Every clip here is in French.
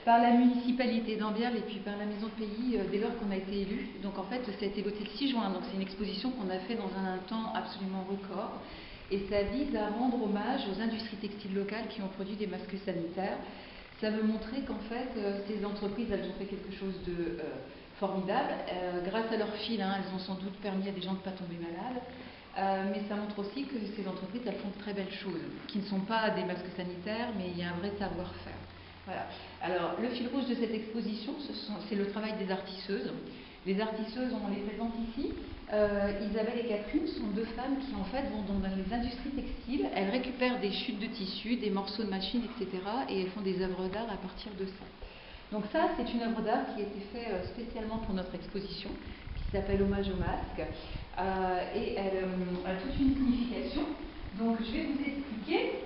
Par la municipalité d'Ambiel et puis par la Maison de Pays dès lors qu'on a été élu. Donc en fait, ça a été voté le 6 juin. Donc c'est une exposition qu'on a fait dans un temps absolument record. Et ça vise à rendre hommage aux industries textiles locales qui ont produit des masques sanitaires. Ça veut montrer qu'en fait, ces entreprises, elles ont fait quelque chose de formidable. Grâce à leur fil, elles ont sans doute permis à des gens de ne pas tomber malades. Mais ça montre aussi que ces entreprises, elles font de très belles choses, qui ne sont pas des masques sanitaires, mais il y a un vrai savoir-faire. Voilà. Alors, le fil rouge de cette exposition, c'est le travail des artisseuses. Les artisseuses, on les présente ici. Isabelle et Catherine sont deux femmes qui, en fait, vont dans les industries textiles. Elles récupèrent des chutes de tissu, des morceaux de machines, etc. et elles font des œuvres d'art à partir de ça. Donc ça, c'est une œuvre d'art qui a été faite spécialement pour notre exposition, qui s'appelle Hommage au masque. Et elle a toute une signification. Donc, je vais vous expliquer.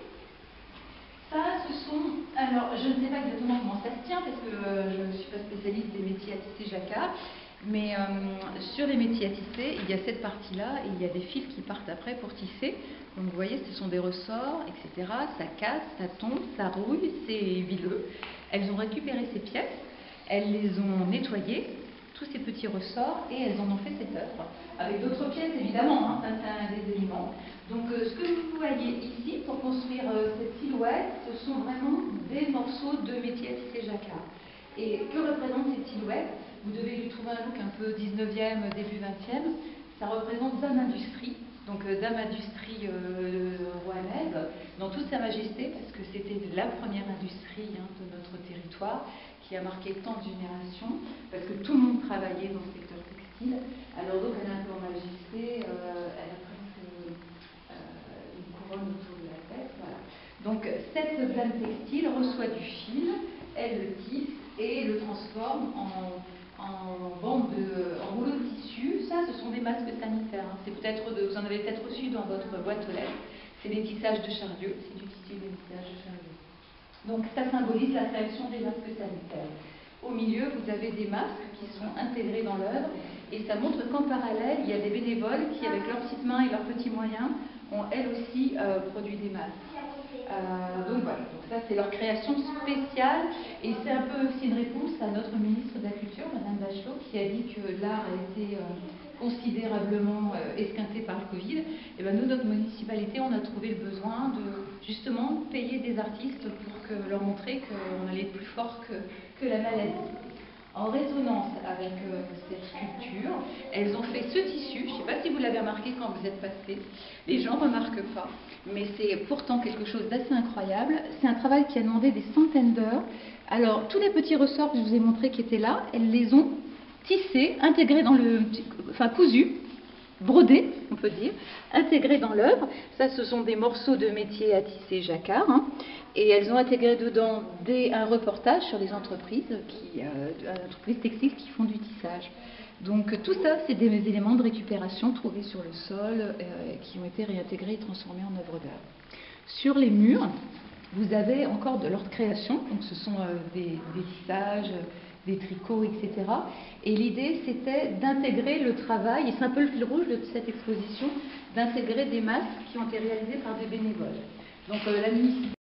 Ça, ce sont... Alors, je ne sais pas exactement comment ça se tient, parce que je ne suis pas spécialiste des métiers à tisser jacquard, mais sur les métiers à tisser, il y a cette partie-là, et il y a des fils qui partent après pour tisser. Donc, vous voyez, ce sont des ressorts, etc. Ça casse, ça tombe, ça rouille, c'est vileux. Elles ont récupéré ces pièces, elles les ont nettoyées, tous ces petits ressorts, et elles en ont fait cette œuvre, avec d'autres pièces évidemment, ça c'est un des éléments. Donc ce que vous voyez ici pour construire cette silhouette, ce sont vraiment des morceaux de métier à tisser jacquard. Et que représente cette silhouette? Vous devez lui trouver un look un peu 19e, début 20e. Ça représente Dame Industrie, donc Dame Industrie rouennaise, dans toute sa majesté, parce que c'était la première industrie de notre territoire, qui a marqué tant de générations, parce que tout le monde travaillait dans le secteur textile. Alors donc elle a un peu en majesté, elle a presque une couronne autour de la tête. Voilà. Donc cette dame textile reçoit du fil, elle le tisse et le transforme en rouleau de tissu. Ça, ce sont des masques sanitaires. C'est vous en avez peut-être reçu dans votre boîte aux lettres. C'est des tissages de Charlieu, c'est du tissu des tissages de Charlieu. Donc ça symbolise la création des masques sanitaires. Au milieu, vous avez des masques qui sont intégrés dans l'œuvre et ça montre qu'en parallèle, il y a des bénévoles qui, avec leurs petites mains et leurs petits moyens, ont elles aussi produit des masques. Donc voilà, donc ça c'est leur création spéciale et c'est un peu aussi une réponse à notre ministre de la Culture, Madame Bachelot, qui a dit que l'art a été considérablement esquinté par le Covid. Et bien nous, notre municipalité, on a trouvé le besoin de justement payer des artistes pour leur montrer qu'on allait plus fort que la maladie. En résonance avec cette sculpture, elles ont fait ce tissu. Je ne sais pas si vous l'avez remarqué quand vous êtes passé. Les gens ne remarquent pas, mais c'est pourtant quelque chose d'assez incroyable. C'est un travail qui a demandé des centaines d'heures. Alors, tous les petits ressorts que je vous ai montrés qui étaient là, elles les ont tissés, intégrés dans cousus, brodés, on peut dire, intégrés dans l'œuvre. Ça, ce sont des morceaux de métier à tisser jacquard. Et elles ont intégré dedans un reportage sur les entreprises, entreprises textiles qui font du tissage. Donc tout ça, c'est des éléments de récupération trouvés sur le sol, qui ont été réintégrés et transformés en œuvres d'art. Sur les murs, vous avez encore de l'ordre création, donc ce sont des tissages, des tricots, etc. Et l'idée, c'était d'intégrer le travail, et c'est un peu le fil rouge de cette exposition, d'intégrer des masques qui ont été réalisés par des bénévoles. Donc la municipalité